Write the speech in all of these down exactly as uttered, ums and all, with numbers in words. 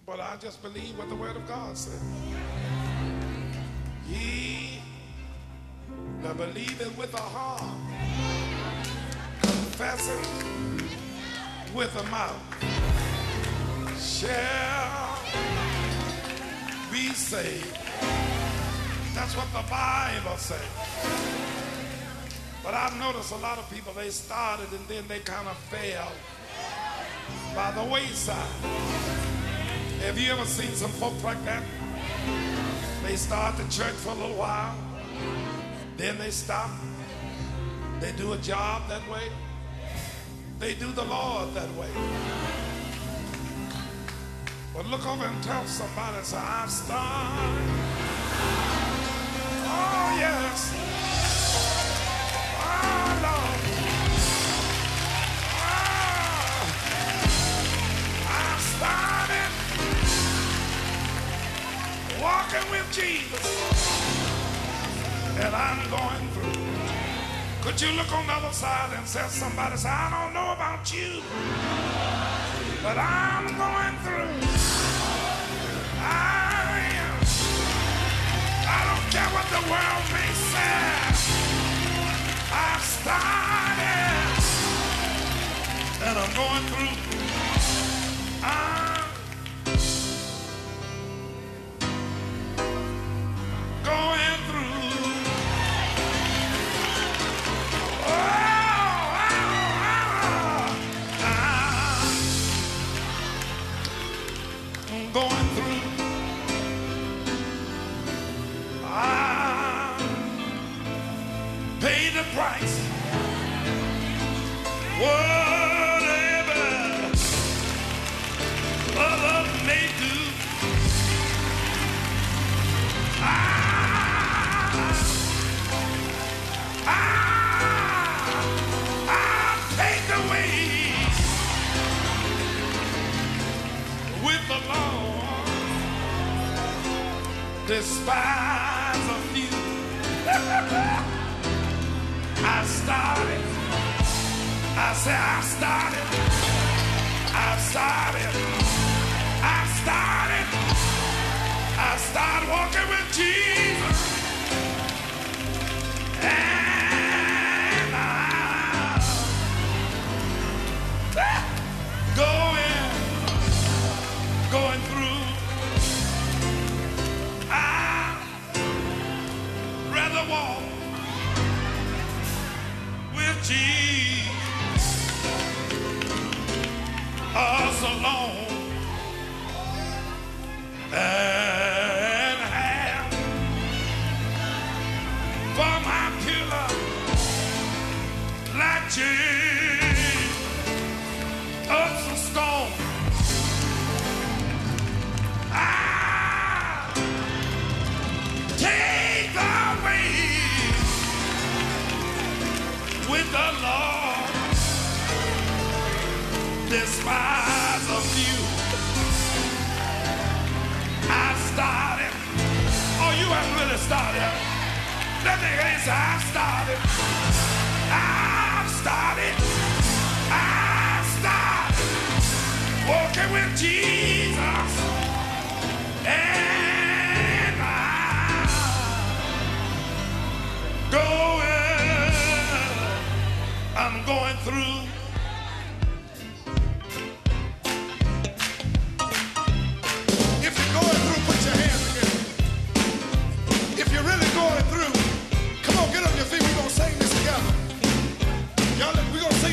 But I just believe what the Word of God said. Ye that believeth with the heart, confessing with the mouth, shall be saved. That's what the Bible says. But I've noticed a lot of people, they started and then they kind of failed by the wayside. Have you ever seen some folks like that? They start the church for a little while, then they stop. They do a job that way. They do the Lord that way. But look over and tell somebody, say, I've started. Oh, yes. Oh, Lord. Oh, I've started walking with Jesus, and I'm going through. Could you look on the other side and tell somebody, say, I don't know about you, but I'm going through. I am. I don't care what the world may say. I've started, and I'm going through. I'm going through. Oh, oh, oh, I'm going through. I paid the price. Whatever others may do, I, I, I'll take the way with the Lord. Despise a few. I started. I said I started. I started. I started. I started walking with Jesus. And I'm going, going through. I'd rather walk with Jesus us alone and have for my pillar like Jesus of some stone. I take the way with the Lord. Despise a few. I started. Oh, you haven't really started. That nigga ain't say I started. I've started. I've started walking with Jesus, and I'm going. I'm going through. Going through. Come on, get on your feet. We're going to sing this together. Y'all, we're going to sing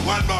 One more